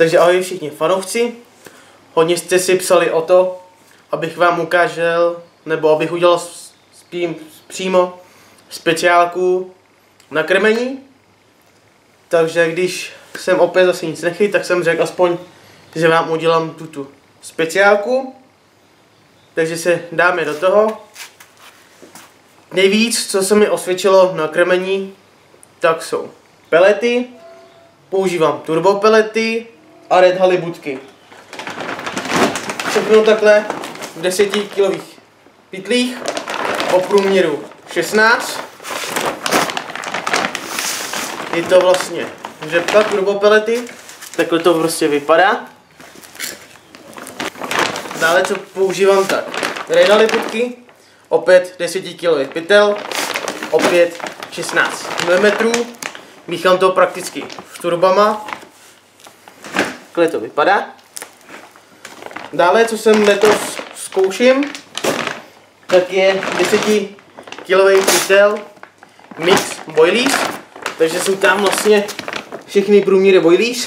Takže ahoj všichni fanoušci. Hodně jste si psali o to, abych vám ukázal, nebo abych udělal přímo speciálku na krmení. Takže když jsem opět zase nic nechyt, tak jsem řekl aspoň, že vám udělám tuto speciálku. Takže se dáme do toho. Nejvíc, co se mi osvědčilo na krmení, tak jsou pelety. Používám turbo pelety a Red halibutky. Všechno takhle v 10 kilových pytlích o průměru 16. Je to vlastně řepka turbo pelety, takhle to prostě vypadá. Dále co používám, tak Red halibutky, opět 10 kilových pytel, opět 16 mm. Míchám to prakticky s turbama. Takhle to vypadá. Dále, co jsem letos zkouším, tak je 10 kilový pytel mix boilies. Takže jsou tam vlastně všechny průměry boilies.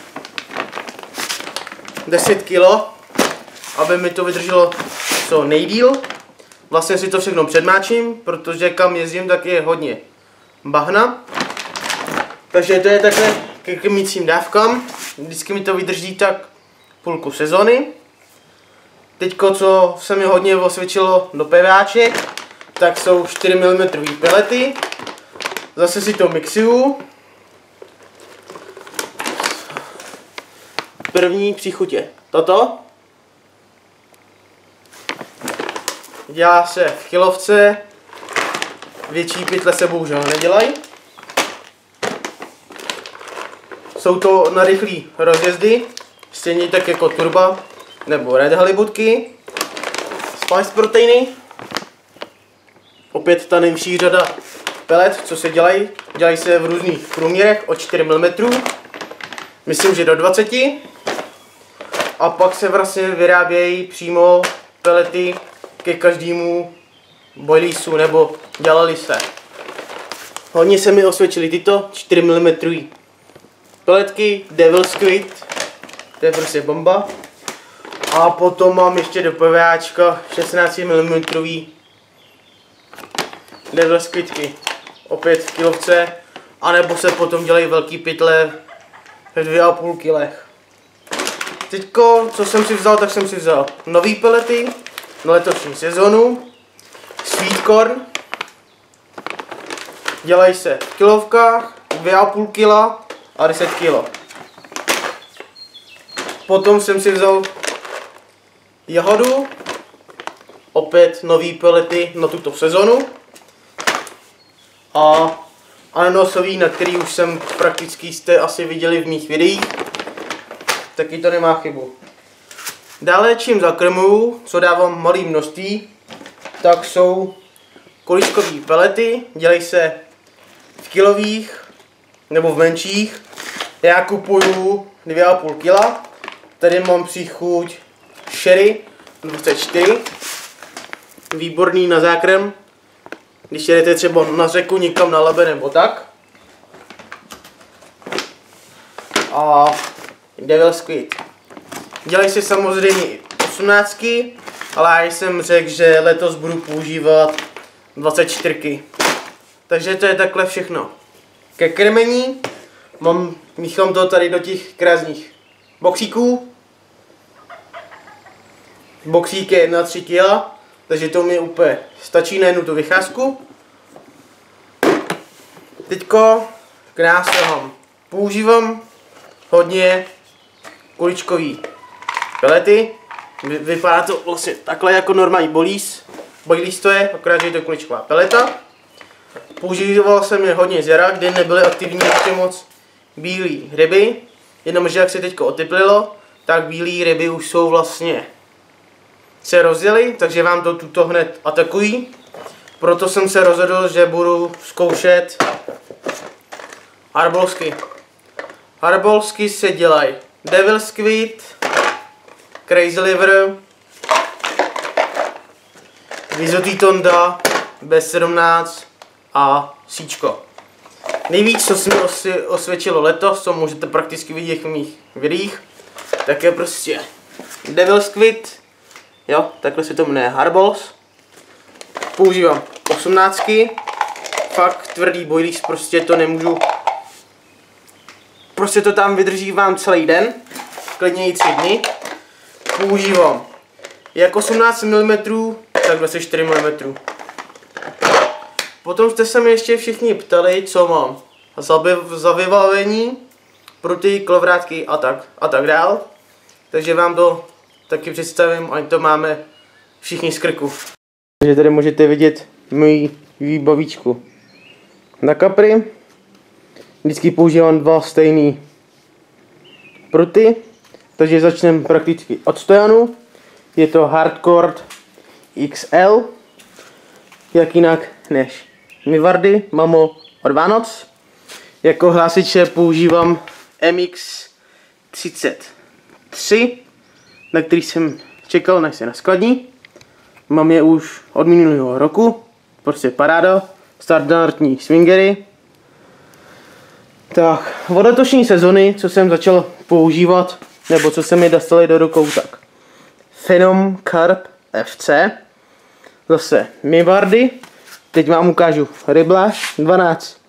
10 kg, aby mi to vydrželo co nejdýl. Vlastně si to všechno předmáčím, protože kam jezdím, tak je hodně bahna. Takže to je takhle ke krmícím dávkám. Vždycky mi to vydrží tak půlku sezony. Teďko, co se mi hodně osvědčilo do peváček, tak jsou 4 mm pelety. Zase si to mixuju. První příchutě toto. Dělá se v kilovce. Větší pytle se bohužel nedělají. Jsou to na rychlý rozjezdy, stejně tak jako turba nebo Red halibutky. Spice proteiny. Opět ta nejvyšší řada pelet, co se dělají. Dělají se v různých průměrech od 4 mm. Myslím, že do 20. A pak se vlastně vyrábějí přímo pelety ke každému boiliesu, nebo dělali se. Hodně se mi osvědčily tyto 4 mm peletky, Devil Squid, to je prostě bomba. A potom mám ještě do PVAčka 16 mm Devil Squidky, opět v kilovce, anebo se potom dělají velký pytle ve 2,5 kilech. Teďko, co jsem si vzal, tak jsem si vzal nový pelety na letošní sezonu, Sweet Corn. Dělají se v kilovkách, 2,5 kg a 10 kg. Potom jsem si vzal jahodu, opět nový pelety na tuto sezonu. A ananasový, na který už jsem prakticky jste asi viděli v mých videích. Taky to nemá chybu. Dále čím zakrmuju, co dávám malé množství, tak jsou kolíčkové pelety, dělají se v kilových nebo v menších. Já kupuju 2,5 kg. Tady mám příchuť Sherry 24. Výborný na zákrm, když jedete třeba na řeku někam na Labe nebo tak. A Devil Squid. Dělají se samozřejmě 18, ale já jsem řekl, že letos budu používat 24. Takže to je takhle všechno. Ke krmení míchám to tady do těch krásných boxíků. Boxík je na 3 kg, takže to mi úplně stačí na jednu tu vycházku. Teďko k nástrahám. Používám hodně kuličkový pelety. Vypadá to vlastně takhle jako normální boilies to je, akorát že je to kuličková peleta. Používal jsem je hodně z jara, kde nebyly aktivní ještě moc bílé ryby. Jenomže jak se teďko oteplilo, tak bílé ryby už jsou vlastně se rozjeli, takže vám to tuto hned atakují. Proto jsem se rozhodl, že budu zkoušet harbolsky. Harbolsky se dělají Devil Squid, Crazy Liver, Vizotý Tonda, B17 a síčko. Nejvíc, co se mi osvědčilo letos, co můžete prakticky vidět v mých videích, tak je prostě Devil Squid, jo, takhle se to jmenuje Hardballs. Používám 18, fakt tvrdý boilies, prostě to nemůžu, prostě to tam vydrží vám celý den, klidně i 3 dny. Používám jak 18 mm, tak 24 mm. Potom jste se mi ještě všichni ptali, co mám za vybavení pro ty kolovrátky a tak dál. Takže vám to taky představím, ať to máme všichni z krku. Takže tady můžete vidět moji výbavičku. Na kapry vždycky používám 2 stejné pruty, takže začneme prakticky od stojanu. Je to Hardcore XL, jak jinak než Mivardy Mamo od Vánoc. Jako hlásiče používám MX33, na který jsem čekal, než se naskladní. Mám je už od minulého roku, prostě paráda, standardní swingery. Tak, od letošní sezony, co jsem začal používat, nebo co se mi dostali do rukou, tak Phenom Carp FC, zase Mivardy, teď vám ukážu Riblash 12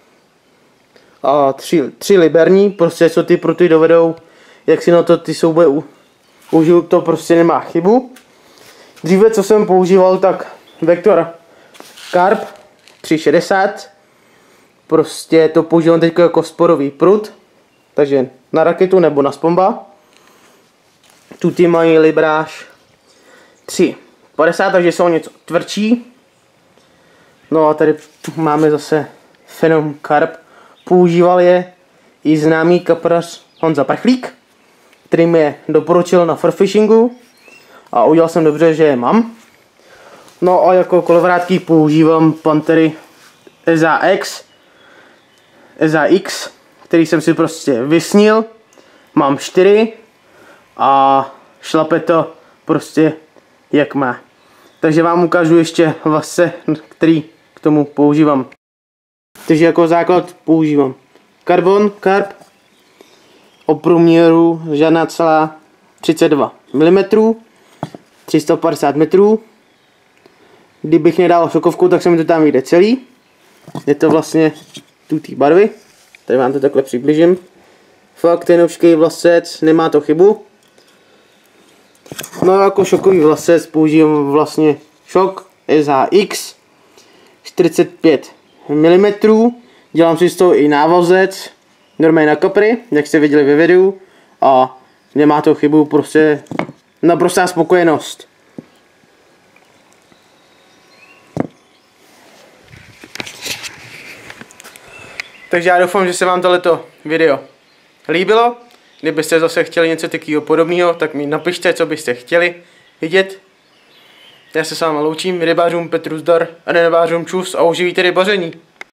a 3 liberní, prostě co ty pruty dovedou, jak si na to ty souboje užiju, to prostě nemá chybu. Dříve, co jsem používal, tak Vector Carp 360, prostě to používám teď jako sporový prut, takže na raketu nebo na spomba. Tuty mají libráž 3,50, takže jsou něco tvrdší. No a tady máme zase Phenom Carp. Používal je i známý kaprař Honza Prchlík, který mi je doporučil na furfishingu a udělal jsem dobře, že je mám. No a jako kolovrátky používám Pantery SAX, který jsem si prostě vysnil. Mám 4 a šlape to prostě jak má. Takže vám ukážu ještě vlastně, který k tomu používám. Takže jako základ používám Carbon Carp o průměru žádná celá 32 mm, 350 metrů. Kdybych nedal šokovku, tak se mi to tam vyjde celý. Je to vlastně tutý barvy. Tady vám to takhle přibližím. Fakt tenovšký vlasec, nemá to chybu. No jako šokový vlasec používám vlastně šok SHX 45 mm. Dělám si z toho i návazec, normálně na kapry, jak jste viděli ve videu. A nemá to chybu, prostě naprostá spokojenost. Takže já doufám, že se vám tohleto video líbilo. Kdybyste zase chtěli něco takového podobného, tak mi napište, co byste chtěli vidět. Já se s vámi loučím, rybářům Petru zdar a nerybářům čus a uživíte rybaření.